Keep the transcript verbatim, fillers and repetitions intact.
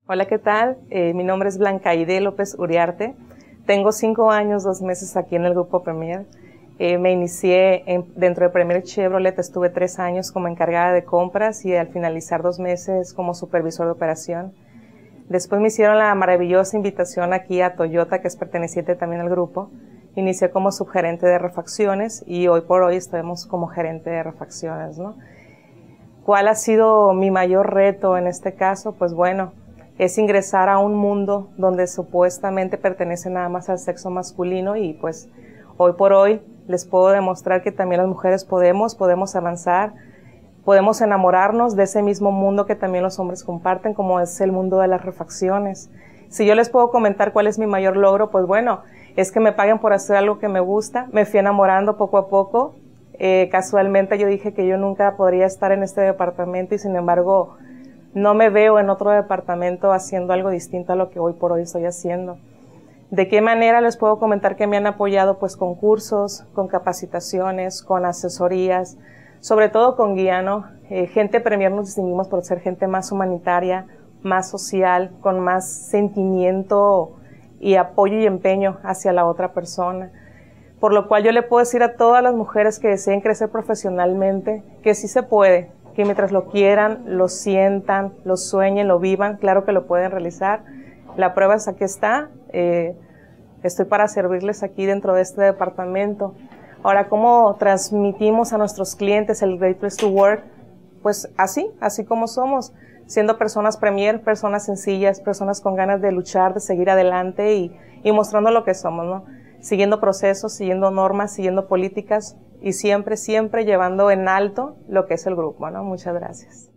Hola, ¿qué tal? Eh, mi nombre es Blancaide López Uriarte. Tengo cinco años, dos meses aquí en el Grupo Premier. Eh, me inicié en, dentro de Premier Chevrolet, estuve tres años como encargada de compras y al finalizar dos meses como supervisor de operación. Después me hicieron la maravillosa invitación aquí a Toyota, que es perteneciente también al grupo. Inicié como subgerente de refacciones y hoy por hoy estamos como gerente de refacciones, ¿no? ¿Cuál ha sido mi mayor reto en este caso? Pues bueno, es ingresar a un mundo donde supuestamente pertenece nada más al sexo masculino y pues hoy por hoy les puedo demostrar que también las mujeres podemos, podemos avanzar, podemos enamorarnos de ese mismo mundo que también los hombres comparten, como es el mundo de las refacciones. Si yo les puedo comentar cuál es mi mayor logro, pues bueno, es que me paguen por hacer algo que me gusta. Me fui enamorando poco a poco. Eh, casualmente yo dije que yo nunca podría estar en este departamento y sin embargo no me veo en otro departamento haciendo algo distinto a lo que hoy por hoy estoy haciendo. ¿De qué manera les puedo comentar que me han apoyado? Pues con cursos, con capacitaciones, con asesorías, sobre todo con guía, ¿no? Eh, gente Premier nos distinguimos por ser gente más humanitaria, más social, con más sentimiento y apoyo y empeño hacia la otra persona. Por lo cual yo le puedo decir a todas las mujeres que deseen crecer profesionalmente que sí se puede, que mientras lo quieran, lo sientan, lo sueñen, lo vivan, claro que lo pueden realizar. La prueba es aquí está, eh, estoy para servirles aquí dentro de este departamento. Ahora, ¿cómo transmitimos a nuestros clientes el Great Place to Work? Pues así, así como somos, siendo personas Premier, personas sencillas, personas con ganas de luchar, de seguir adelante y, y mostrando lo que somos, ¿no? Siguiendo procesos, siguiendo normas, siguiendo políticas y siempre, siempre llevando en alto lo que es el grupo, ¿no? Muchas gracias.